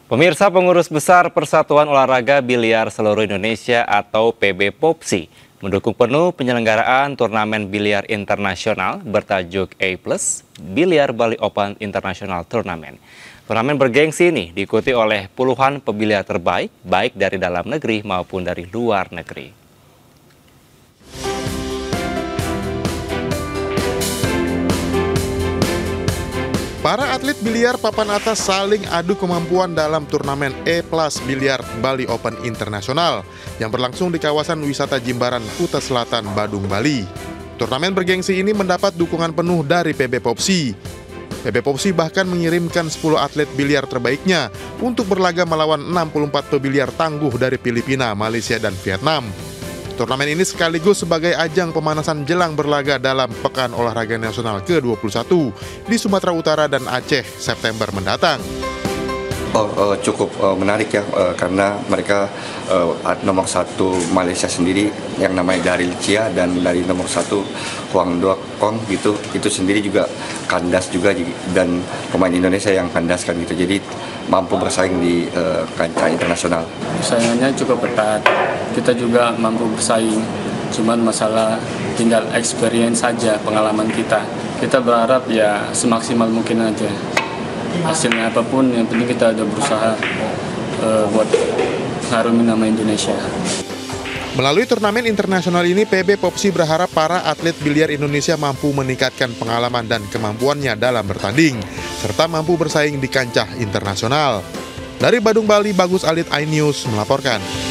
Pemirsa, Pengurus Besar Persatuan Olahraga Biliar Seluruh Indonesia atau PB-POPSI mendukung penuh penyelenggaraan turnamen biliar internasional bertajuk A+ Biliar Bali Open International Tournament. Turnamen bergengsi ini diikuti oleh puluhan pebiliar terbaik, baik dari dalam negeri maupun dari luar negeri. Para atlet biliar papan atas saling adu kemampuan dalam turnamen A+ Biliar Bali Open Internasional yang berlangsung di kawasan wisata Jimbaran, Kuta Selatan, Badung, Bali. Turnamen bergengsi ini mendapat dukungan penuh dari PB-POPSI. PB-POPSI bahkan mengirimkan 10 atlet biliar terbaiknya untuk berlaga melawan 64 pebiliar tangguh dari Filipina, Malaysia, dan Vietnam. Turnamen ini sekaligus sebagai ajang pemanasan jelang berlaga dalam Pekan Olahraga Nasional ke-21 di Sumatera Utara dan Aceh September mendatang. Cukup menarik ya, karena mereka nomor 1 Malaysia sendiri yang namanya Darryl Chia dan dari nomor 1 Huang Duak Kong gitu, itu sendiri juga kandas juga, dan pemain Indonesia yang kandas kan gitu, jadi mampu bersaing di kancah internasional. Saingannya cukup ketat, kita juga mampu bersaing, cuman masalah tinggal experience saja, pengalaman kita. Kita berharap ya semaksimal mungkin aja. Hasilnya apapun, yang penting kita udah berusaha buat ngarumin nama Indonesia. Melalui turnamen internasional ini, PB-POPSI berharap para atlet biliar Indonesia mampu meningkatkan pengalaman dan kemampuannya dalam bertanding, serta mampu bersaing di kancah internasional. Dari Badung, Bali, Bagus Alit, iNews melaporkan.